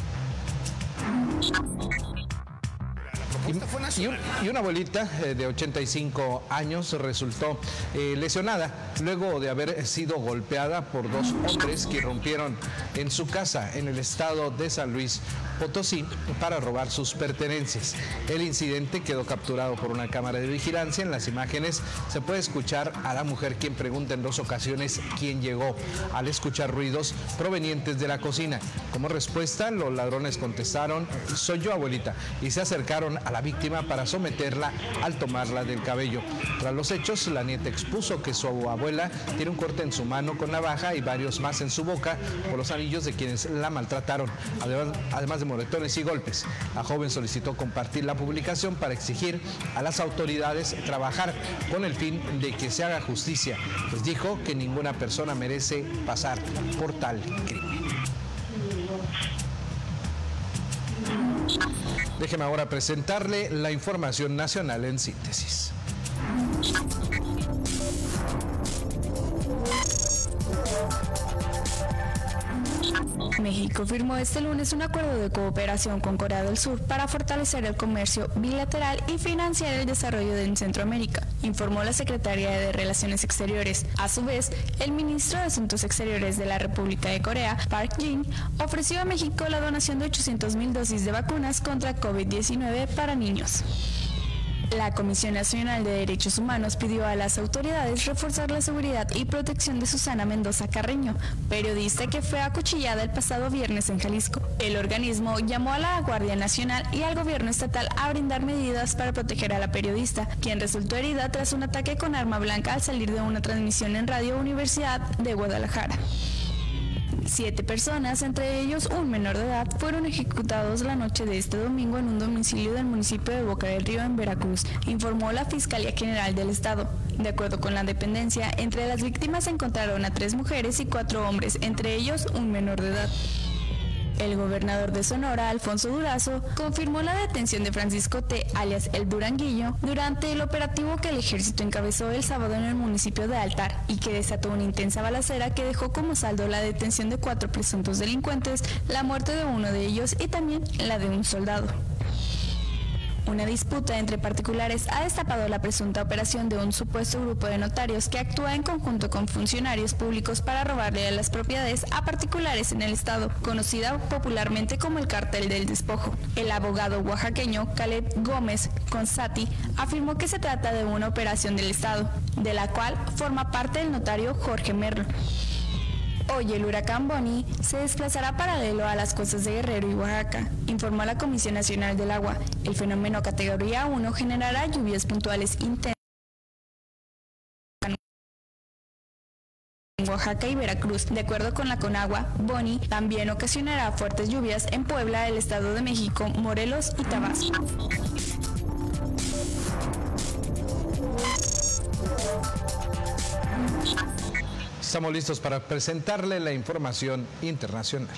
Y, y, y una abuelita eh, de ochenta y cinco años resultó eh, lesionada luego de haber sido golpeada por dos hombres que irrumpieron en su casa en el estado de San Luis Potosí para robar sus pertenencias. El incidente quedó capturado por una cámara de vigilancia. En las imágenes se puede escuchar a la mujer, quien pregunta en dos ocasiones quién llegó, al escuchar ruidos provenientes de la cocina. Como respuesta, los ladrones contestaron: soy yo, abuelita, y se acercaron a la víctima para someterla al tomarla del cabello. Tras los hechos, la nieta expuso que su abuela tiene un corte en su mano con navaja y varios más en su boca por los anillos de quienes la maltrataron, además, además de moretones y golpes. La joven solicitó compartir la publicación para exigir a las autoridades trabajar con el fin de que se haga justicia, pues dijo que ninguna persona merece pasar por tal crimen. Déjeme ahora presentarle la información nacional en síntesis. México firmó este lunes un acuerdo de cooperación con Corea del Sur para fortalecer el comercio bilateral y financiar el desarrollo en Centroamérica, informó la Secretaría de Relaciones Exteriores. A su vez, el ministro de Asuntos Exteriores de la República de Corea, Park Jin, ofreció a México la donación de ochocientas mil dosis de vacunas contra COVID diecinueve para niños. La Comisión Nacional de Derechos Humanos pidió a las autoridades reforzar la seguridad y protección de Susana Mendoza Carreño, periodista que fue acuchillada el pasado viernes en Jalisco. El organismo llamó a la Guardia Nacional y al gobierno estatal a brindar medidas para proteger a la periodista, quien resultó herida tras un ataque con arma blanca al salir de una transmisión en Radio Universidad de Guadalajara. Siete personas, entre ellos un menor de edad, fueron ejecutados la noche de este domingo en un domicilio del municipio de Boca del Río, en Veracruz, informó la Fiscalía General del Estado. De acuerdo con la dependencia, entre las víctimas se encontraron a tres mujeres y cuatro hombres, entre ellos un menor de edad. El gobernador de Sonora, Alfonso Durazo, confirmó la detención de Francisco T., alias El Duranguillo, durante el operativo que el ejército encabezó el sábado en el municipio de Altar y que desató una intensa balacera que dejó como saldo la detención de cuatro presuntos delincuentes, la muerte de uno de ellos y también la de un soldado. Una disputa entre particulares ha destapado la presunta operación de un supuesto grupo de notarios que actúa en conjunto con funcionarios públicos para robarle las propiedades a particulares en el estado, conocida popularmente como el Cártel del Despojo. El abogado oaxaqueño Caleb Gómez Consati afirmó que se trata de una operación del estado, de la cual forma parte el notario Jorge Merlo. Hoy el huracán Bonnie se desplazará paralelo a las costas de Guerrero y Oaxaca, informó la Comisión Nacional del Agua. El fenómeno categoría uno generará lluvias puntuales intensas en Oaxaca y Veracruz. De acuerdo con la Conagua, Bonnie también ocasionará fuertes lluvias en Puebla, el Estado de México, Morelos y Tabasco. Estamos listos para presentarle la información internacional.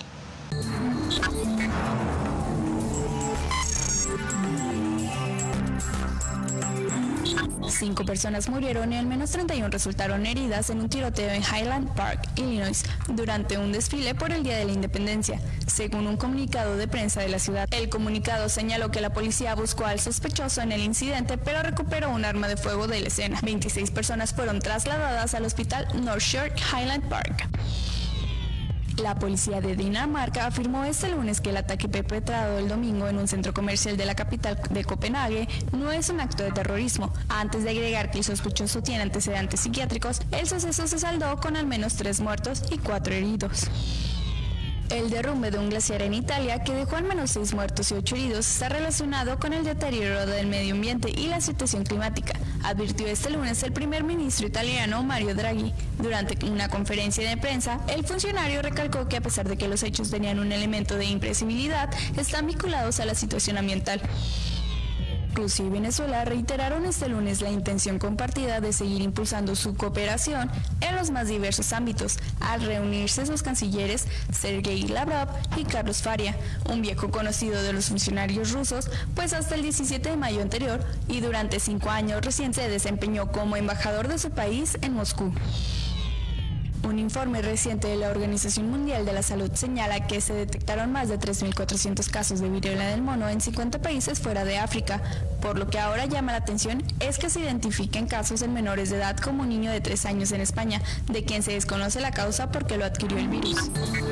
Cinco personas murieron y al menos treinta y una resultaron heridas en un tiroteo en Highland Park, Illinois, durante un desfile por el Día de la Independencia, según un comunicado de prensa de la ciudad. El comunicado señaló que la policía buscó al sospechoso en el incidente, pero recuperó un arma de fuego de la escena. veintiséis personas fueron trasladadas al hospital North Shore Highland Park. La policía de Dinamarca afirmó este lunes que el ataque perpetrado el domingo en un centro comercial de la capital de Copenhague no es un acto de terrorismo. Antes de agregar que el sospechoso tiene antecedentes psiquiátricos, el suceso se saldó con al menos tres muertos y cuatro heridos. El derrumbe de un glaciar en Italia, que dejó al menos seis muertos y ocho heridos, está relacionado con el deterioro del medio ambiente y la situación climática, advirtió este lunes el primer ministro italiano Mario Draghi. Durante una conferencia de prensa, el funcionario recalcó que a pesar de que los hechos tenían un elemento de imprevisibilidad, están vinculados a la situación ambiental. Rusia y Venezuela reiteraron este lunes la intención compartida de seguir impulsando su cooperación en los más diversos ámbitos, al reunirse sus cancilleres Sergei Lavrov y Carlos Faria, un viejo conocido de los funcionarios rusos, pues hasta el diecisiete de mayo anterior y durante cinco años recién se desempeñó como embajador de su país en Moscú. Un informe reciente de la Organización Mundial de la Salud señala que se detectaron más de tres mil cuatrocientos casos de viruela del mono en cincuenta países fuera de África. Por lo que ahora llama la atención es que se identifiquen casos en menores de edad, como un niño de tres años en España, de quien se desconoce la causa porque lo adquirió el virus.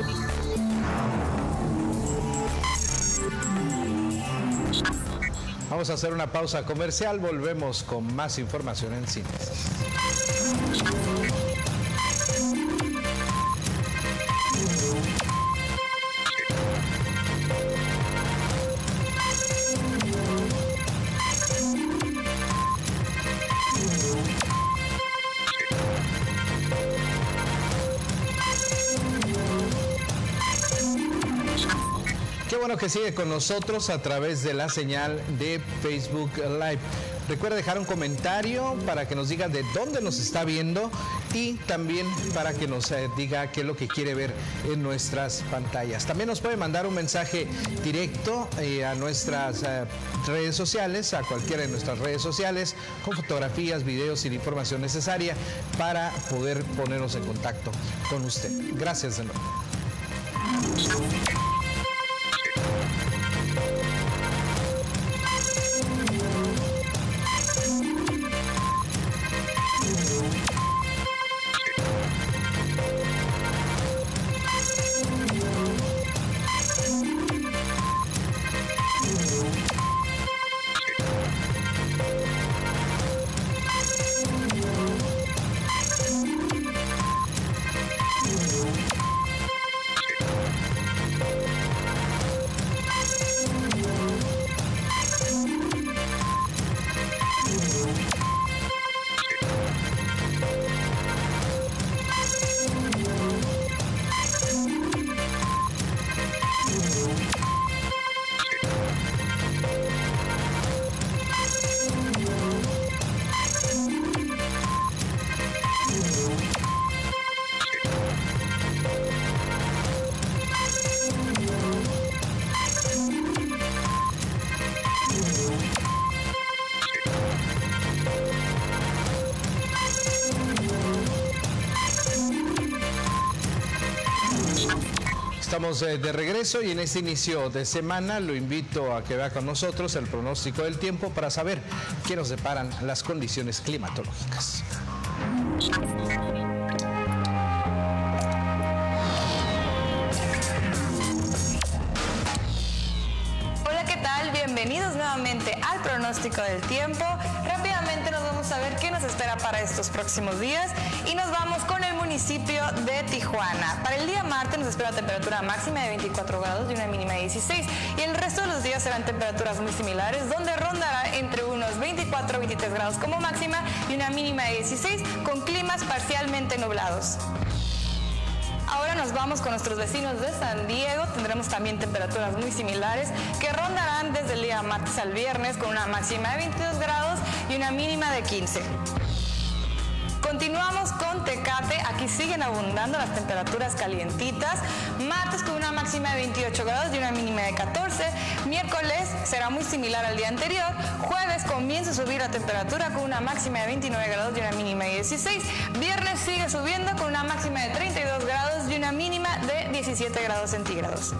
Vamos a hacer una pausa comercial, volvemos con más información en cine. Qué bueno que sigue con nosotros a través de la señal de Facebook Live. Recuerda dejar un comentario para que nos diga de dónde nos está viendo y también para que nos eh, diga qué es lo que quiere ver en nuestras pantallas. También nos puede mandar un mensaje directo eh, a nuestras eh, redes sociales, a cualquiera de nuestras redes sociales, con fotografías, videos y la información necesaria para poder ponernos en contacto con usted. Gracias de nuevo. Estamos de regreso y en este inicio de semana lo invito a que vea con nosotros el pronóstico del tiempo para saber qué nos deparan las condiciones climatológicas. Hola, ¿qué tal? Bienvenidos nuevamente al pronóstico del tiempo. Rápidamente nos vamos a ver qué nos espera para estos próximos días y nos vamos con el municipio de Tijuana. Para el día martes nos espera temperatura máxima de veinticuatro grados y una mínima de dieciséis, y el resto de los días serán temperaturas muy similares, donde rondará entre unos veinticuatro a veintitrés grados como máxima y una mínima de dieciséis, con climas parcialmente nublados. Ahora nos vamos con nuestros vecinos de San Diego. Tendremos también temperaturas muy similares que rondarán desde el día martes al viernes con una máxima de veintidós grados y una mínima de quince. Continuamos con Tecate, aquí siguen abundando las temperaturas calientitas. Martes con una máxima de veintiocho grados y una mínima de catorce. Miércoles será muy similar al día anterior. Jueves comienza a subir la temperatura con una máxima de veintinueve grados y una mínima de dieciséis. Viernes sigue subiendo con una máxima de treinta y dos grados y una mínima de diecisiete grados centígrados.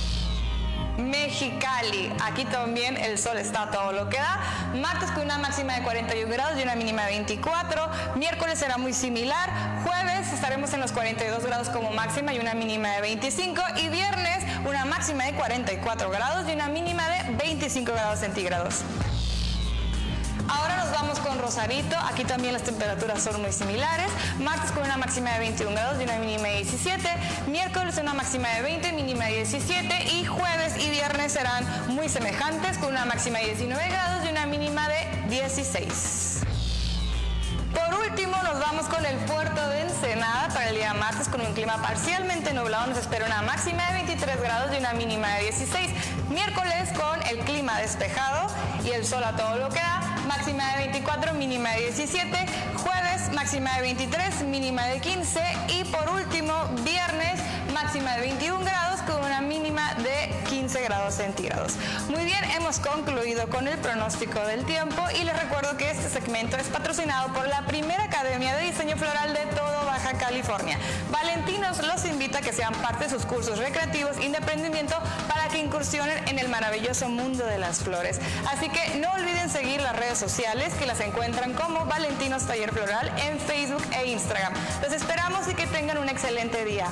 Mexicali, aquí también el sol está a todo lo que da. Martes con una máxima de cuarenta y un grados y una mínima de veinticuatro. Miércoles será muy similar. Jueves estaremos en los cuarenta y dos grados como máxima y una mínima de veinticinco. Y viernes una máxima de cuarenta y cuatro grados y una mínima de veinticinco grados centígrados. Ahora nos vamos con Rosarito, aquí también las temperaturas son muy similares. Martes con una máxima de veintiún grados y una mínima de diecisiete. Miércoles una máxima de veinte, mínima de diecisiete. Y jueves y viernes serán muy semejantes con una máxima de diecinueve grados y una mínima de dieciséis. Por último nos vamos con el puerto de Ensenada. Para el día martes con un clima parcialmente nublado nos espera una máxima de veintitrés grados y una mínima de dieciséis. Miércoles con el clima despejado y el sol a todo lo que da, máxima de veinticuatro, mínima de diecisiete. Jueves máxima de veintitrés, mínima de quince. Y por último viernes máxima de veintiún grados con una mínima de quince grados centígrados. Muy bien, hemos concluido con el pronóstico del tiempo y les recuerdo que este segmento es patrocinado por la primera Academia de Diseño Floral de todo Baja California. Valentinos los invita a que sean parte de sus cursos recreativos y de emprendimiento para que incursionen en el maravilloso mundo de las flores. Así que no olviden seguir las redes sociales, que las encuentran como Valentinos Taller Floral en Facebook e Instagram. Los esperamos y que tengan un excelente día.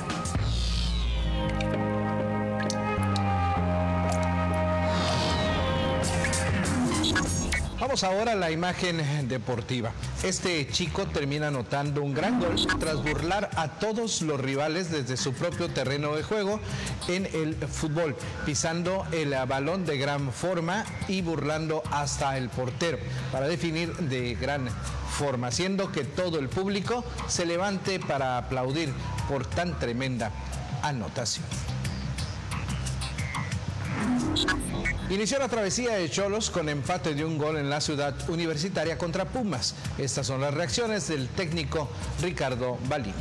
Vamos ahora a la imagen deportiva. Este chico termina anotando un gran gol tras burlar a todos los rivales desde su propio terreno de juego en el fútbol, pisando el balón de gran forma y burlando hasta el portero para definir de gran forma, haciendo que todo el público se levante para aplaudir por tan tremenda anotación. Inició la travesía de Xolos con empate de un gol en la Ciudad Universitaria contra Pumas. Estas son las reacciones del técnico Ricardo Baliño.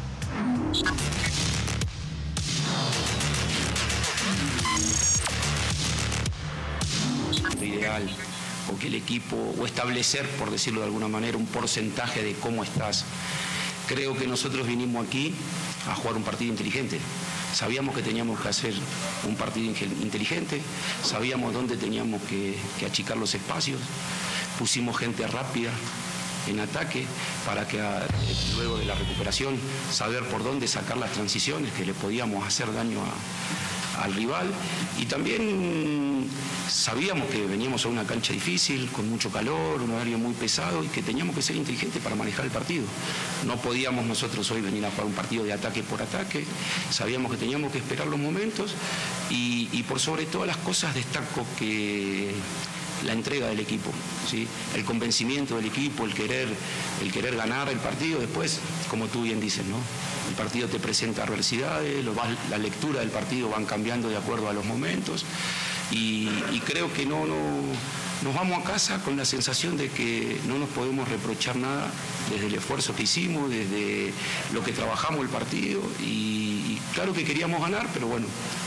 Ideal, o que el equipo, o establecer, por decirlo de alguna manera, un porcentaje de cómo estás. Creo que nosotros vinimos aquí a jugar un partido inteligente. Sabíamos que teníamos que hacer un partido inteligente, sabíamos dónde teníamos que, que achicar los espacios, pusimos gente rápida en ataque para que a, luego de la recuperación saber por dónde sacar las transiciones que le podíamos hacer daño a, al rival, y también sabíamos que veníamos a una cancha difícil, con mucho calor, un horario muy pesado, y que teníamos que ser inteligentes para manejar el partido. No podíamos nosotros hoy venir a jugar un partido de ataque por ataque, sabíamos que teníamos que esperar los momentos, y, y por sobre todas las cosas destaco que la entrega del equipo, ¿sí? El convencimiento del equipo, el querer, el querer ganar el partido. Después, como tú bien dices, ¿no? El partido te presenta adversidades, lo vas, la lectura del partido van cambiando de acuerdo a los momentos, y, y creo que no, no nos vamos a casa con la sensación de que no nos podemos reprochar nada desde el esfuerzo que hicimos, desde lo que trabajamos el partido, y, y claro que queríamos ganar, pero bueno,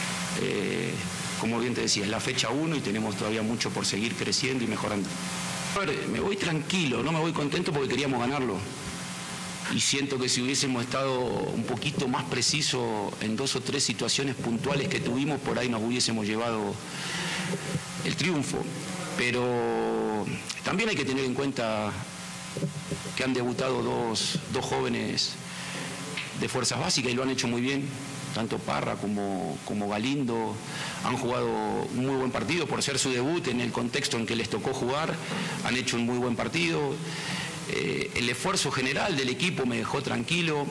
eh, como bien te decía, es la fecha uno y tenemos todavía mucho por seguir creciendo y mejorando. A ver, me voy tranquilo, no me voy contento porque queríamos ganarlo. Y siento que si hubiésemos estado un poquito más preciso en dos o tres situaciones puntuales que tuvimos, por ahí nos hubiésemos llevado el triunfo. Pero también hay que tener en cuenta que han debutado dos, dos jóvenes de fuerzas básicas y lo han hecho muy bien. Tanto Parra como, como Galindo han jugado un muy buen partido por ser su debut en el contexto en que les tocó jugar, han hecho un muy buen partido. Eh, el esfuerzo general del equipo me dejó tranquilo.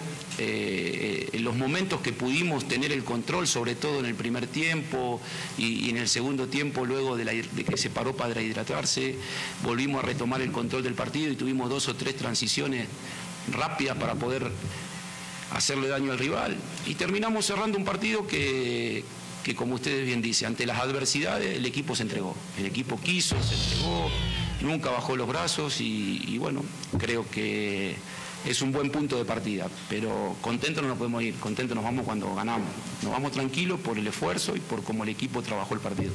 Eh, en los momentos que pudimos tener el control, sobre todo en el primer tiempo y, y en el segundo tiempo, luego de, la, de que se paró para hidratarse, volvimos a retomar el control del partido y tuvimos dos o tres transiciones rápidas para poder hacerle daño al rival, y terminamos cerrando un partido que, que como ustedes bien dicen, ante las adversidades el equipo se entregó, el equipo quiso, se entregó, nunca bajó los brazos, y, y bueno, creo que es un buen punto de partida, pero contentos no nos podemos ir, contentos nos vamos cuando ganamos, nos vamos tranquilos por el esfuerzo y por cómo el equipo trabajó el partido.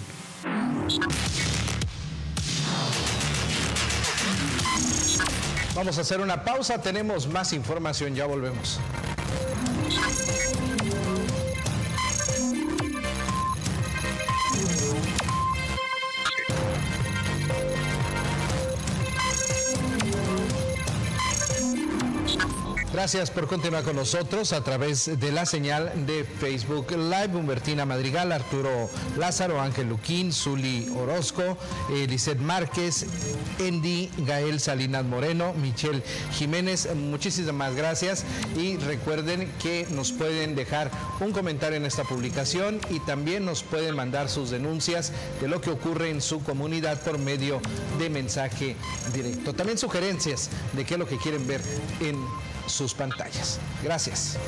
Vamos a hacer una pausa, tenemos más información, ya volvemos. Gracias por continuar con nosotros a través de la señal de Facebook Live. Humbertina Madrigal, Arturo Lázaro, Ángel Luquín, Zuli Orozco, eh, Lisette Márquez, Andy, Gael Salinas Moreno, Michelle Jiménez, muchísimas gracias, y recuerden que nos pueden dejar un comentario en esta publicación y también nos pueden mandar sus denuncias de lo que ocurre en su comunidad por medio de mensaje directo. También sugerencias de qué es lo que quieren ver en sus pantallas. Gracias.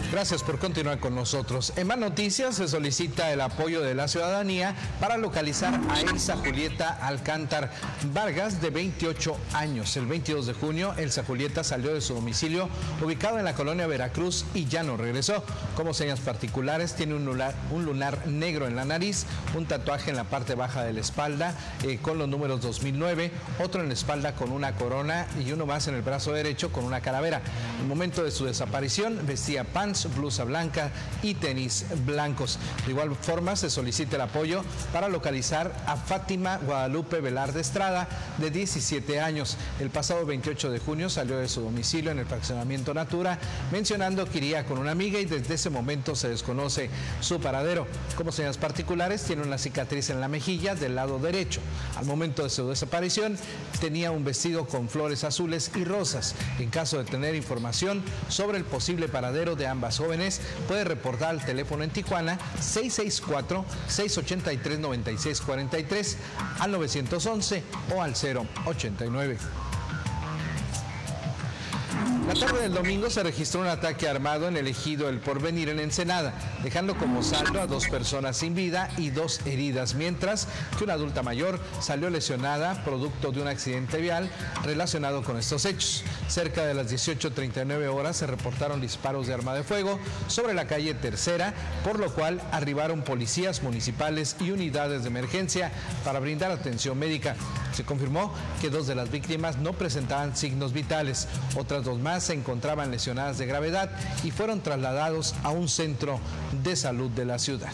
Gracias por continuar con nosotros. En más noticias, se solicita el apoyo de la ciudadanía para localizar a Elsa Julieta Alcántar Vargas, de veintiocho años. El veintidós de junio, Elsa Julieta salió de su domicilio ubicado en la colonia Veracruz y ya no regresó. Como señas particulares, tiene un lunar, un lunar negro en la nariz, un tatuaje en la parte baja de la espalda eh, con los números dos mil nueve, otro en la espalda con una corona y uno más en el brazo derecho con una calavera. En el momento de su desaparición, vestía pants, blusa blanca y tenis blancos. De igual forma, se solicita el apoyo para localizar a Fátima Guadalupe Velarde Estrada, de diecisiete años. El pasado veintiocho de junio salió de su domicilio en el fraccionamiento Natura, mencionando que iría con una amiga, y desde ese momento se desconoce su paradero. Como señas particulares, tiene una cicatriz en la mejilla del lado derecho. Al momento de su desaparición, tenía un vestido con flores azules y rosas. En caso de tener información sobre el posible paradero de ambas jóvenes, puede reportar al teléfono en Tijuana seis seis cuatro, seis ocho tres, nueve seis cuatro tres, al nueve once o al cero ochenta y nueve. La tarde del domingo se registró un ataque armado en el ejido El Porvenir en Ensenada, dejando como saldo a dos personas sin vida y dos heridas, mientras que una adulta mayor salió lesionada producto de un accidente vial relacionado con estos hechos. Cerca de las dieciocho treinta y nueve horas se reportaron disparos de arma de fuego sobre la calle Tercera, por lo cual arribaron policías municipales y unidades de emergencia para brindar atención médica. Se confirmó que dos de las víctimas no presentaban signos vitales, otras dos más se encontraban lesionadas de gravedad y fueron trasladados a un centro de salud de la ciudad.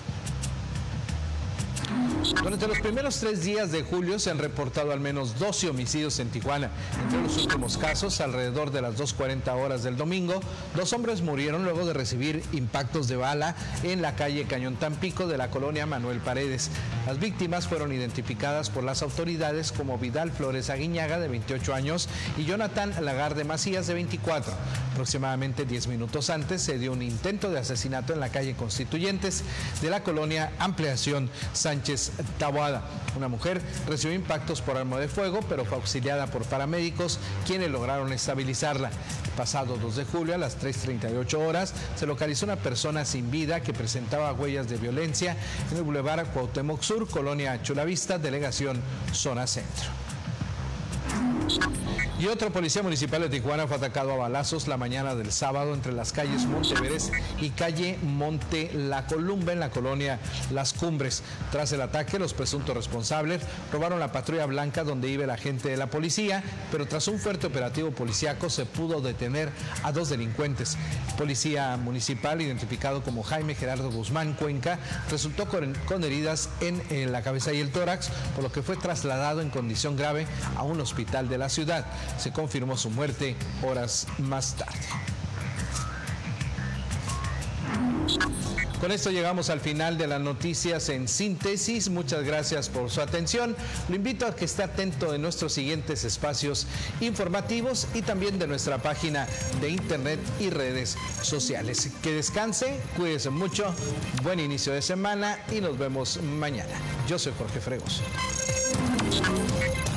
Durante los primeros tres días de julio se han reportado al menos doce homicidios en Tijuana. Entre los últimos casos, alrededor de las dos cuarenta horas del domingo, dos hombres murieron luego de recibir impactos de bala en la calle Cañón Tampico de la colonia Manuel Paredes. Las víctimas fueron identificadas por las autoridades como Vidal Flores Aguiñaga, de veintiocho años, y Jonathan Lagarde Macías, de veinticuatro. Aproximadamente diez minutos antes se dio un intento de asesinato en la calle Constituyentes de la colonia Ampliación Sánchez Taboada. Una mujer recibió impactos por arma de fuego, pero fue auxiliada por paramédicos, quienes lograron estabilizarla. El pasado dos de julio, a las tres treinta y ocho horas, se localizó una persona sin vida que presentaba huellas de violencia en el Boulevard Cuauhtémoc Sur, colonia Chulavista, delegación Zona Centro. Y otro policía municipal de Tijuana fue atacado a balazos la mañana del sábado entre las calles Monteveres y calle Monte La Columba, en la colonia Las Cumbres. Tras el ataque, los presuntos responsables robaron la patrulla blanca donde iba el agente de la policía, pero tras un fuerte operativo policiaco se pudo detener a dos delincuentes. El policía municipal, identificado como Jaime Gerardo Guzmán Cuenca, resultó con, con heridas en, en la cabeza y el tórax, por lo que fue trasladado en condición grave a un hospital de la ciudad. Se confirmó su muerte horas más tarde. Con esto llegamos al final de las noticias en síntesis. Muchas gracias por su atención. Lo invito a que esté atento de nuestros siguientes espacios informativos y también de nuestra página de internet y redes sociales. Que descanse, cuídense mucho, buen inicio de semana y nos vemos mañana. Yo soy Jorge Fregoso.